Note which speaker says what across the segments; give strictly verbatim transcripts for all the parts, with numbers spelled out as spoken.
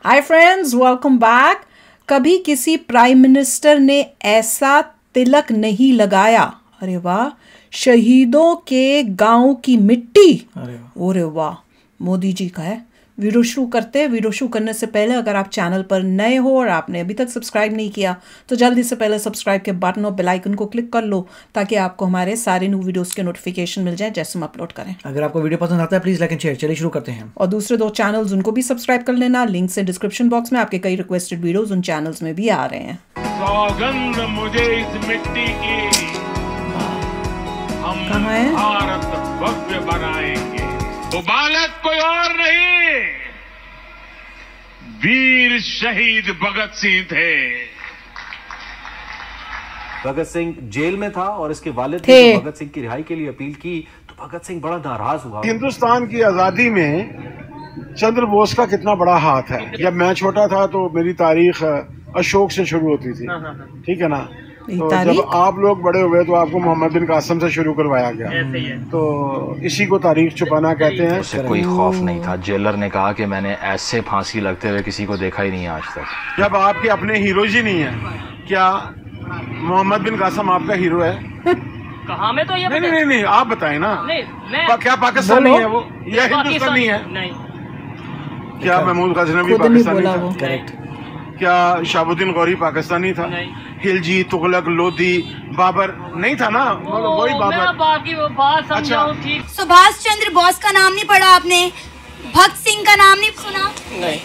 Speaker 1: Hi friends, welcome back. कभी किसी prime minister ने ऐसा तिलक नहीं लगाया। अरे वाह, शहीदों के गांव की मिट्टी। अरे वाह, मोदी जी का है। वीडियो शुरू करते हैं। वीडियो शुरू करने से पहले अगर आप चैनल पर नए हो और आपने अभी तक सब्सक्राइब नहीं किया तो जल्दी से पहले सब्सक्राइब के बटन और बेल आइकन को क्लिक कर लो ताकि आपको हमारे सारे न्यू वीडियोस के नोटिफिकेशन मिल जाए जैसे हम अपलोड करें।
Speaker 2: अगर आपको वीडियो पसंद आता है प्लीज लाइक एंड शेयर। चलिए शुरू करते हैं।
Speaker 1: और दूसरे दो चैनल्स उनको भी सब्सक्राइब कर लेना। लिंक से डिस्क्रिप्शन बॉक्स में आपके कई रिक्वेस्टेड वीडियोस उन चैनल्स में भी आ रहे हैं।
Speaker 3: सौगंध मुझे इस मिट्टी की, हम
Speaker 1: कहाँ है?
Speaker 3: भारत भव्य बनाएंगे। वो बालक कोई और नहीं, वीर शहीद भगत सिंह थे।
Speaker 4: भगत सिंह जेल में था और इसके वालिद
Speaker 1: थे।
Speaker 4: ने भगत सिंह की रिहाई के लिए अपील की तो भगत सिंह बड़ा नाराज हुआ।
Speaker 5: हिंदुस्तान की आजादी में चंद्र बोस का कितना बड़ा हाथ है। जब मैं छोटा था तो मेरी तारीख अशोक से शुरू होती थी, ठीक है ना। तो जब आप लोग बड़े हुए तो आपको मोहम्मद बिन कासिम से शुरू करवाया गया, तो इसी को तारीख छुपाना कहते हैं।
Speaker 6: उसे कोई खौफ नहीं था। जेलर ने कहा कि मैंने ऐसे फांसी लगते हुए किसी को देखा ही नहीं आज तक।
Speaker 5: जब आपके अपने हीरोज ही नहीं है, क्या मोहम्मद बिन कासिम आपका हीरो है?
Speaker 7: कहाँ में तो ये
Speaker 5: नहीं नहीं नहीं आप बताएं ना।
Speaker 7: नहीं, मैं
Speaker 5: पा, क्या पाकिस्तानी है वो या हिंदुस्तानी है?
Speaker 7: नहीं।
Speaker 5: क्या महमूद गजनवी पाकिस्तानी था?
Speaker 2: करेक्ट।
Speaker 5: क्या शाहबुद्दीन गौरी पाकिस्तानी था? खिलजी, तुगलक, लोधी, बाबर नहीं था ना? वही बाबर।
Speaker 7: मैं बाकी वो बात समझाऊं ठीक।
Speaker 8: सुभाष चंद्र बोस का नाम नहीं पढ़ा आपने? भगत सिंह का नाम नहीं सुना?
Speaker 9: नहीं।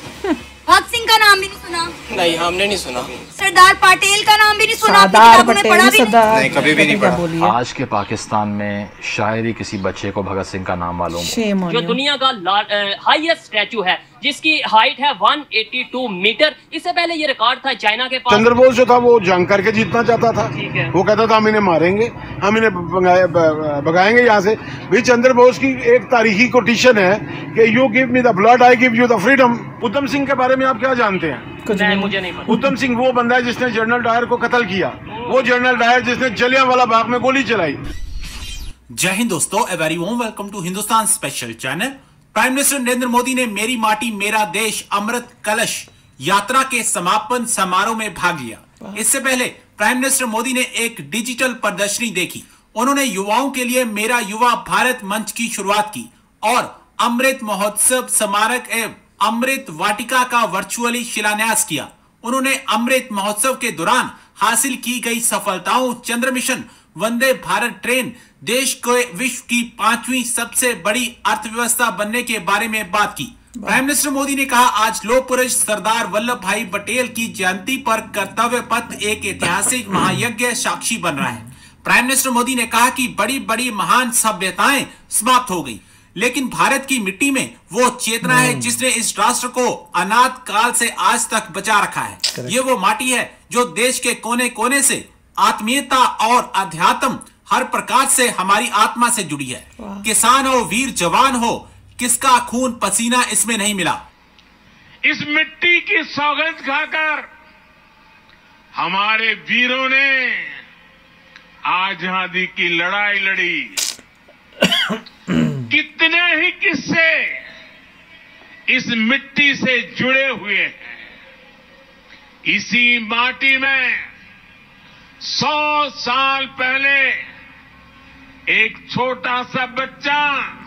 Speaker 8: भगत सिंह का नाम भी नहीं सुना?
Speaker 9: नहीं, हमने नहीं सुना।
Speaker 8: सरदार पटेल का नाम भी नहीं सुना?
Speaker 1: सरदार
Speaker 8: आपने
Speaker 1: पटेल,
Speaker 8: पढ़ा भी नहीं?
Speaker 9: नहीं, कभी भी नहीं पढ़ा।
Speaker 6: आज के पाकिस्तान में शायद ही किसी बच्चे को भगत सिंह का नाम मालूम हो।
Speaker 7: जो दुनिया का हाईएस्ट स्टैचू है जिसकी हाइट है एक सौ बयासी मीटर। इससे पहले ये रिकॉर्ड था चाइना के पास।
Speaker 5: चंद्र बोस जो था वो जंग करके जीतना चाहता था। वो कहता था हम इन्हें मारेंगे, हम इन्हें भगाएंगे यहाँ से। भाई चंद्र बोस की एक तारीखी कोटेशन है कि you give me the blood, I give you the freedom. Udham Singh के बारे में आप क्या जानते हैं?
Speaker 7: नहीं, मुझे नहीं पता।
Speaker 5: उधम सिंह वो बंदा है जिसने जनरल डायर को कत्ल किया। वो जनरल डायर जिसने जलियांवाला बाग में गोली चलाई।
Speaker 10: जय हिंद दोस्तों, a very warm welcome to Hindustan special channel. Prime minister Narendra Modi ने मेरी माटी मेरा देश अमृत कलश यात्रा के समापन समारोह में भाग लिया। इससे पहले प्राइम मिनिस्टर मोदी ने एक डिजिटल प्रदर्शनी देखी। उन्होंने युवाओं के लिए मेरा युवा भारत मंच की शुरुआत की और अमृत महोत्सव स्मारक एवं अमृत वाटिका का वर्चुअली शिलान्यास किया। उन्होंने अमृत महोत्सव के दौरान हासिल की गई सफलताओं, चंद्र मिशन, वंदे भारत ट्रेन, देश को विश्व की पांचवी सबसे बड़ी अर्थव्यवस्था बनने के बारे में बात की। प्राइम मिनिस्टर मोदी ने कहा, आज लौह पुरुष सरदार वल्लभ भाई पटेल की जयंती पर कर्तव्य पथ एक ऐतिहासिक महायज्ञ साक्षी बन रहा है। प्राइम मिनिस्टर मोदी ने कहा कि बड़ी बड़ी महान सभ्यताएं समाप्त हो गई, लेकिन भारत की मिट्टी में वो चेतना है जिसने इस राष्ट्र को अनाथ काल से आज तक बचा रखा है। ये वो माटी है जो देश के कोने कोने से आत्मीयता और अध्यात्म हर प्रकार से हमारी आत्मा से जुड़ी है। किसान हो, वीर जवान हो, किसका खून पसीना इसमें नहीं मिला।
Speaker 3: इस मिट्टी की सौगंध खाकर हमारे वीरों ने आजादी की लड़ाई लड़ी। कितने ही किस्से इस मिट्टी से जुड़े हुए हैं। इसी माटी में सौ साल पहले एक छोटा सा बच्चा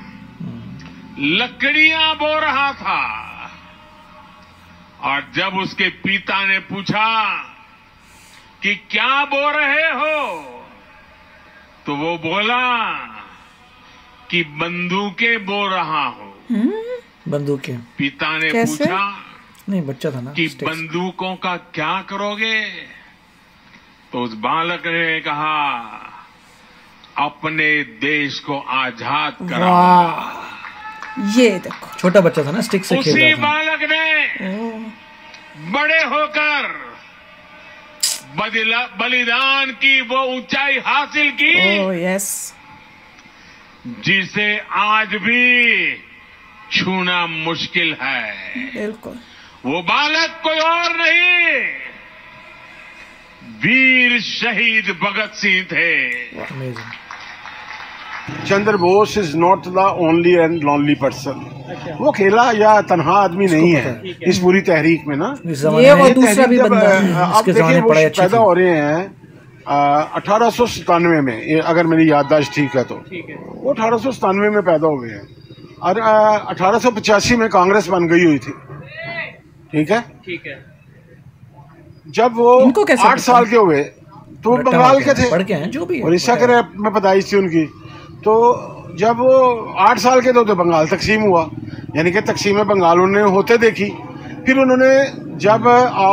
Speaker 3: लकड़ियां बो रहा था और जब उसके पिता ने पूछा कि क्या बो रहे हो तो वो बोला कि बंदूकें बो रहा हूं।
Speaker 2: बंदूकें?
Speaker 3: पिता ने
Speaker 1: कैसे?
Speaker 3: पूछा
Speaker 2: नहीं, बच्चा था ना
Speaker 3: कि बंदूकों का क्या करोगे? तो उस बालक ने कहा, अपने देश को आजाद कराऊंगा।
Speaker 1: ये देखो,
Speaker 2: छोटा बच्चा था ना, स्टिक से खेल रहा था।
Speaker 3: उसी बालक ने बड़े होकर बलिदान की वो ऊंचाई हासिल की।
Speaker 1: ओह यस,
Speaker 3: जिसे आज भी छूना मुश्किल है।
Speaker 1: बिल्कुल।
Speaker 3: वो बालक कोई और नहीं, वीर शहीद भगत सिंह थे।
Speaker 5: Chandra Bose is not the only and lonely person. वो अकेला या तन्हा आदमी नहीं है इस पूरी तहरीक में ना।
Speaker 1: ये और दूसरा भी बंदा
Speaker 5: आप देखिए वो पैदा हो रहे हैं अठारह सौ सतानवे में, अगर मेरी याददाश्त ठीक है तो वो अठारह सौ सतानवे में पैदा हुए हैं और अठारह सौ पचासी में कांग्रेस बन गई हुई थी। ठीक है, ठीक है। जब वो आठ साल के हुए तो वो बंगाल के थे,
Speaker 2: पढ़ के हैं जो भी,
Speaker 5: उड़ीसा के में पैदाइश थी उनकी। तो जब वो आठ साल के थे तो बंगाल तकसीम हुआ, यानी कि तकसीम बंगाल उन्होंने होते देखी। फिर उन्होंने जब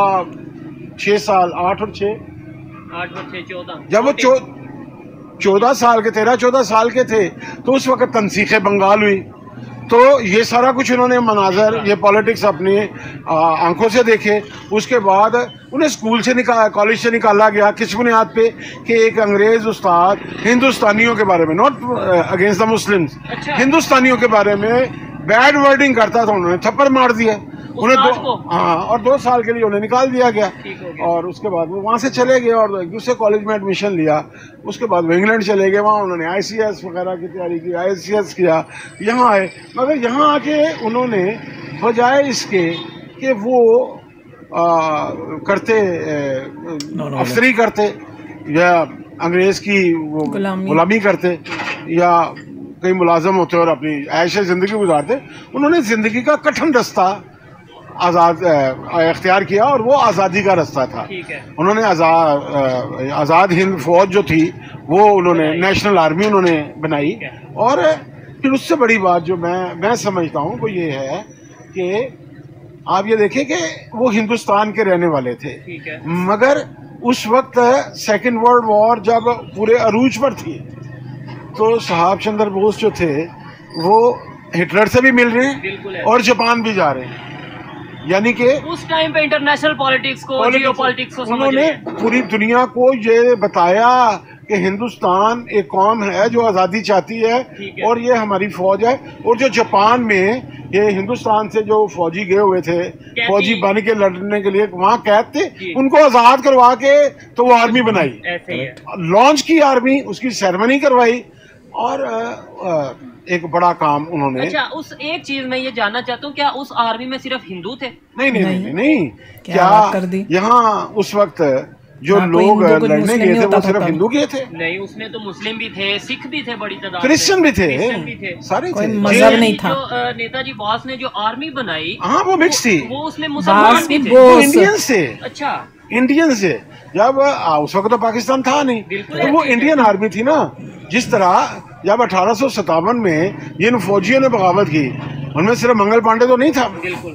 Speaker 5: छः साल आठ और छः
Speaker 7: आठ और छः चौदह
Speaker 5: जब वो चौदह साल के तेरह चौदह साल के थे तो उस वक्त तनसीख बंगाल हुई। तो ये सारा कुछ उन्होंने मनाजर, ये पॉलिटिक्स अपनी आंखों से देखे। उसके बाद उन्हें स्कूल से निकाला, कॉलेज से निकाला गया किस बुनियाद पे कि एक अंग्रेज उस्ताद हिंदुस्तानियों के बारे में, नॉट अगेंस्ट द मुस्लिम्स, हिंदुस्तानियों के बारे में बैड वर्डिंग करता था, उन्होंने थप्पड़ मार दिया उन्हें दो, हाँ, और दो साल के लिए उन्हें निकाल दिया गया। और उसके बाद वो वहाँ से चले गए और दूसरे कॉलेज में एडमिशन लिया। उसके बाद वो इंग्लैंड चले गए, वहाँ उन्होंने आईसीएस वगैरह की तैयारी की, आईसीएस किया, यहाँ आए। मगर यहाँ आके उन्होंने बजाय इसके कि वो आ, करते अफसरी करते या अंग्रेज की वो गुलामी करते या कहीं मुलाजम होते और अपनी ऐश ज़िंदगी गुजारते, उन्होंने ज़िंदगी का कठिन रास्ता आज़ाद इख्तियार किया और वो आज़ादी का रास्ता था। उन्होंने आज़ाद आज़ाद हिंद फौज जो थी वो उन्होंने नेशनल आर्मी उन्होंने बनाई। और फिर उससे बड़ी बात जो मैं मैं समझता हूँ वो ये है कि आप ये देखें कि वो हिंदुस्तान के रहने वाले थे, मगर उस वक्त सेकेंड वर्ल्ड वॉर जब पूरे अरूज पर थी तो साहब चंद्र बोस जो थे वो हिटलर से भी मिल रहे हैं और जापान भी जा रहे हैं। यानी कि
Speaker 7: उस टाइम पे इंटरनेशनल पॉलिटिक्स को, जियोपॉलिटिक्स को
Speaker 5: उन्होंने पूरी दुनिया को ये बताया कि हिंदुस्तान एक कौम है जो आज़ादी चाहती है, है और ये हमारी फौज है। और जो जापान में ये हिंदुस्तान से जो फौजी गए हुए थे, फौजी बन के लड़ने के लिए वहाँ कैद थे, उनको आज़ाद करवा के तो वो आर्मी बनाई, लॉन्च की आर्मी, उसकी सेरेमनी करवाई और एक बड़ा काम उन्होंने।
Speaker 7: अच्छा, उस एक चीज मैं ये जानना चाहता हूँ, क्या उस आर्मी में सिर्फ हिंदू थे?
Speaker 5: नहीं नहीं नहीं, नहीं, नहीं। क्या यहाँ उस वक्त जो लोग लड़ने गए थे वो सिर्फ हिंदू गए थे?
Speaker 7: नहीं, उसमें तो मुस्लिम भी थे, सिख भी थे, बड़ी तादाद
Speaker 5: क्रिश्चियन भी थे, सारे थे।
Speaker 1: मजहब नहीं था।
Speaker 7: जो नेताजी बोस ने जो आर्मी बनाई,
Speaker 5: हाँ वो मिक्स थी,
Speaker 7: वो उसमें मुसलमान भी थे,
Speaker 5: वो इंडियन से।
Speaker 7: अच्छा,
Speaker 5: इंडियन से। जब उस वक्त तो पाकिस्तान था नहीं, तो वो इंडियन आर्मी थी ना। जिस तरह जब अठारह सौ सतावन में जिन फौजियों ने बगावत की उनमें सिर्फ मंगल पांडे तो नहीं था,
Speaker 7: बिल्कुल,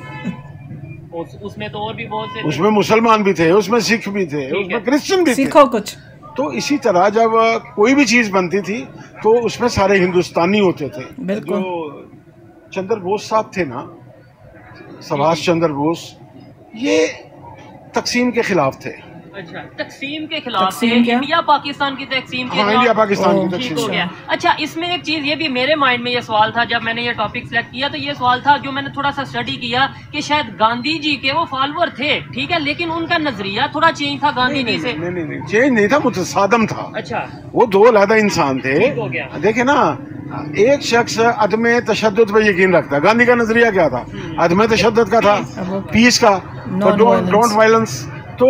Speaker 7: उस, उसमें तो और भी बहुत से,
Speaker 5: उसमें मुसलमान भी थे, उसमें सिख भी थे, उसमें क्रिश्चियन भी थे,
Speaker 1: कुछ।
Speaker 5: तो इसी तरह जब कोई भी चीज बनती थी तो उसमें सारे हिंदुस्तानी होते थे। जो चंद्र बोस साहब थे ना, सुभाष चंद्र बोस, ये तकसीम के खिलाफ थे।
Speaker 7: अच्छा, तकसीम के खिलाफ थे, इंडिया पाकिस्तान की तकसीम के
Speaker 5: खिलाफ। इंडिया पाकिस्तान की तकसीम
Speaker 7: हो गया। अच्छा, इसमें एक चीज ये भी मेरे माइंड में ये सवाल था जब मैंने ये टॉपिक सेलेक्ट किया, तो ये सवाल था जो मैंने थोड़ा सा स्टडी किया कि शायद गांधी जी के वो फॉलोअर थे, ठीक है, लेकिन उनका नजरिया थोड़ा चेंज था गांधी जी से।
Speaker 5: नहीं नहीं नहीं, चेंज नहीं था, मुतसादम था।
Speaker 7: अच्छा,
Speaker 5: वो दो अलग इंसान थे। देखे ना, एक शख्स अदम तशद्दुद पे यकीन रखता है, गांधी का नजरिया क्या था? अदम तशद्दुद का था, पीस का, डोंट वायलेंस। तो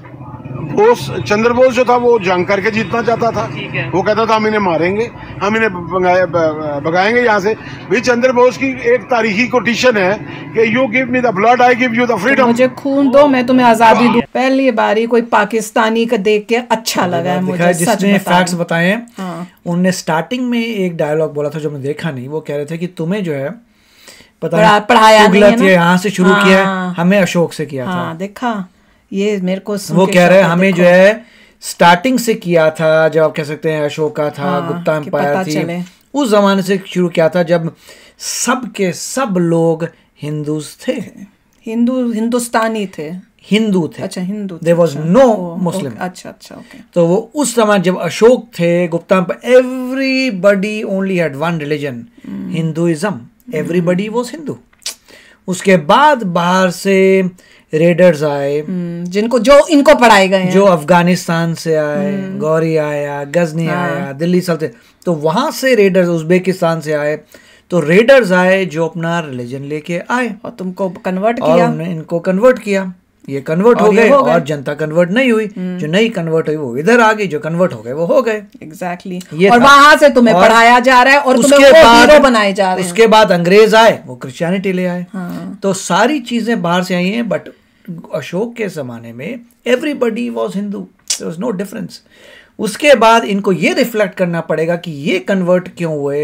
Speaker 5: बोस, चंद्र बोस जो था वो जंग करके जीतना चाहता था, वो कहता था हम इन्हें मारेंगे, हम इन्हें भगाएंगे यहाँ से। भाई चंद्र बोस की एक तारीखी कोटेशन है कि you give me the blood, I give you the freedom.
Speaker 1: मुझे खून दो, मैं तुम्हें आजादी दूं। पहली बारी कोई पाकिस्तानी का देख के अच्छा लगा है मुझे,
Speaker 2: जिसने फैक्ट्स बताए। उन्होंने स्टार्टिंग में एक डायलॉग बोला था जो मैं देखा नहीं, वो कह रहे थे कि तुम्हें जो है पता
Speaker 1: पढ़ाया नहीं,
Speaker 2: यहाँ से शुरू किया, हमें अशोक से किया था।
Speaker 1: देखा, ये मेरे को
Speaker 2: वो कह रहे हैं हमें जो है स्टार्टिंग से किया था, जब आप कह सकते हैं अशोका था, हाँ, गुप्ता एम्पायर थी, उस जमाने से शुरू किया था जब सब के सब लोग हिंदूज थे,
Speaker 1: हिंदू हिंदुस्तानी थे,
Speaker 2: हिंदू थे।
Speaker 1: अच्छा, Hindu,
Speaker 2: there was no Muslim.
Speaker 1: अच्छा अच्छा, ओके।
Speaker 2: तो वो उस समय जब अशोक थे, Gupta empire, everybody only had one religion, Hinduism, everybody was Hindu. उसके बाद बाहर से रेडर्स आए,
Speaker 1: जिनको जो इनको पढ़ाए गए हैं,
Speaker 2: जो अफगानिस्तान से आए, गौरी आया, गजनी हाँ। आया, दिल्ली सल्तनत, तो वहां से रेडर्स उज्बेकिस्तान से आए, तो रेडर्स आए जो अपना रिलीजन लेके आए
Speaker 1: और तुमको कन्वर्ट
Speaker 2: किया,
Speaker 1: और
Speaker 2: उन्होंने इनको कन्वर्ट किया, ये कन्वर्ट हो गए और जनता कन्वर्ट नहीं हुई, जो नहीं कन्वर्ट हुई वो इधर आ गई, जो कन्वर्ट हो गए वो हो गए।
Speaker 1: Exactly exactly. और वहां से तुम्हें और पढ़ाया जा रहा है और तुम्हें वो हीरो बनाए जा रहे हैं।
Speaker 2: उसके बाद अंग्रेज आए, वो क्रिश्चियनिटी ले आए। हाँ। तो सारी चीजें बाहर से आई हैं, बट अशोक के जमाने में everybody was Hindu, there was no difference. उसके बाद इनको ये रिफ्लेक्ट करना पड़ेगा कि ये कन्वर्ट क्यों हुए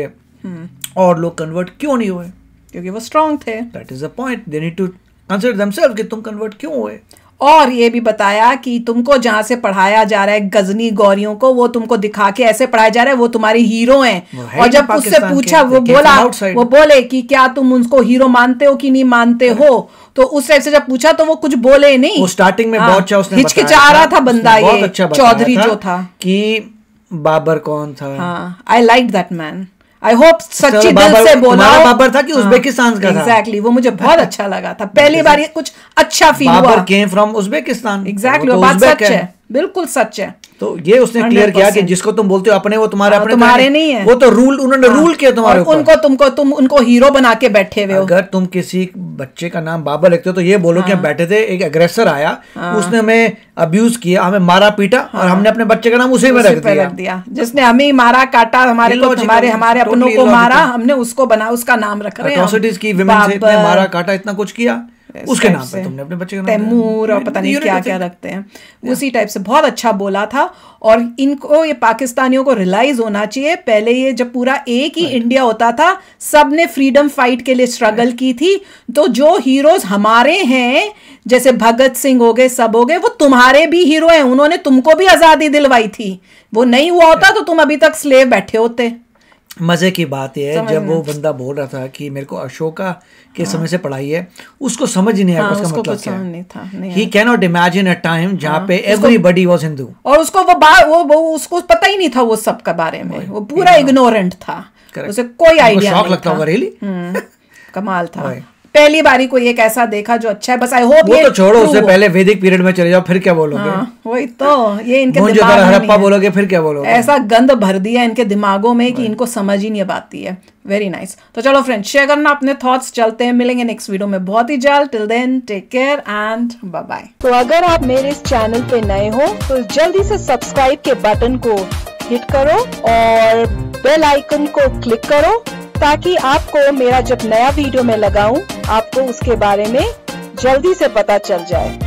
Speaker 2: और लोग कन्वर्ट क्यों नहीं हुए,
Speaker 1: क्योंकि वो स्ट्रांग थे।
Speaker 2: That is the point, they need to consider themselves कि तुम कन्वर्ट क्यों हुए।
Speaker 1: और ये भी बताया कि तुमको जहां से पढ़ाया जा रहा है गजनी गौरियों को, वो तुमको दिखा के ऐसे पढ़ाया जा रहा है वो तुम्हारे हीरो हैं। और जब उससे पूछा वो बोला वो बोले कि क्या तुम उनको हीरो मानते हो कि नहीं मानते हो, तो उस टाइप से जब पूछा तो वो कुछ बोले नहीं।
Speaker 2: वो स्टार्टिंग में बहुत अच्छा उसने
Speaker 1: हिचकिचा रहा था बंदा, ये चौधरी जो था
Speaker 2: कि बाबर कौन था।
Speaker 1: I like that man, I hope सच्ची दिल से बोला।
Speaker 2: बाबर था कि उज्बेकिस्तान का था।
Speaker 1: एग्जैक्टली, वो मुझे बहुत अच्छा लगा था, पहली बार ये कुछ अच्छा फील हुआ।
Speaker 2: Babar came from Uzbekistan.
Speaker 1: Exactly, वो बात सच है, बिल्कुल सच है।
Speaker 2: तो ये उसने क्लियर किया कि जिसको तुम बोलते हो अपने, वो तुम्हारे अपने
Speaker 1: तुम्हारे नहीं है,
Speaker 2: वो तो रूल उन्होंने रूल किया तुम्हारे ऊपर।
Speaker 1: उनको तुमको तुम उनको हीरो बना के बैठे हुए हो।
Speaker 2: अगर तुम किसी बच्चे का नाम बाबर लिखते हो तो ये बोलो कि हम बैठे थे, एक एग्रेसर आया, उसने हमें अब्यूज किया, हमें मारा पीटा और हमने अपने बच्चे का नाम उसी में रख
Speaker 1: दिया। जिसने हमें मारा काटा, हमारे को हमारे हमारे अपनों को मारा, हमने उसको बना उसका नाम रख रहे हैं।
Speaker 2: एट्रोसिटीज की, विमेन से इतने मारा काटा, इतना कुछ किया, उसके नाम पे तुमने अपने बच्चे का नाम
Speaker 1: तैमूर और पता नहीं क्या क्या रखते हैं, उसी टाइप से बहुत अच्छा बोला था। और इनको ये पाकिस्तानियों को रियलाइज होना चाहिए, पहले ये जब पूरा एक ही इंडिया होता था, सब ने फ्रीडम फाइट के लिए स्ट्रगल की थी, तो जो हीरोज हमारे हैं जैसे भगत सिंह हो गए, सब हो गए, वो तुम्हारे भी हीरो हैं, उन्होंने तुमको भी आजादी दिलवाई थी। वो नहीं हुआ होता तो तुम अभी तक स्लेव बैठे होते।
Speaker 2: मजे की बात यह है जब वो बंदा बोल रहा था कि मेरे को अशोका के हाँ। समय से पढ़ाई है, उसको समझ ही नहीं आया हाँ, उसका उसको मतलब क्या नहीं था। He can not imagine a time जहाँ पे एवरीबॉडी वाज हिंदू,
Speaker 1: और उसको वो वो, वो उसको पता ही नहीं था वो सब के बारे में, वो पूरा इग्नोरेंट था, उसे कोई आइडिया नहीं था।
Speaker 2: लगता होगा रियली,
Speaker 1: कमाल था। पहली बारी को एक ऐसा देखा जो अच्छा है, बस आई होप
Speaker 2: ये तो छोड़ो, उससे पहले वैदिक पीरियड में चले जाओ, फिर क्या बोलोगे?
Speaker 1: हाँ, वही तो, ये इनके दिमाग में
Speaker 2: हड़प्पा बोलोगे फिर क्या बोलोगे?
Speaker 1: ऐसा गंद भर दिया इनके दिमागों में कि इनको समझ ही नहीं आती है। Very nice. तो चलो फ्रेंड्स, शेयर करना अपने थॉट्स, चलते हैं, मिलेंगे नेक्स्ट वीडियो में बहुत ही जल्द। Till then take care and bye bye. तो अगर आप मेरे इस चैनल पे नए हो तो जल्दी से सब्सक्राइब के बटन को हिट करो और बेल आइकन को क्लिक करो, ताकि आपको मेरा जब नया वीडियो मैं लगाऊं आपको उसके बारे में जल्दी से पता चल जाए।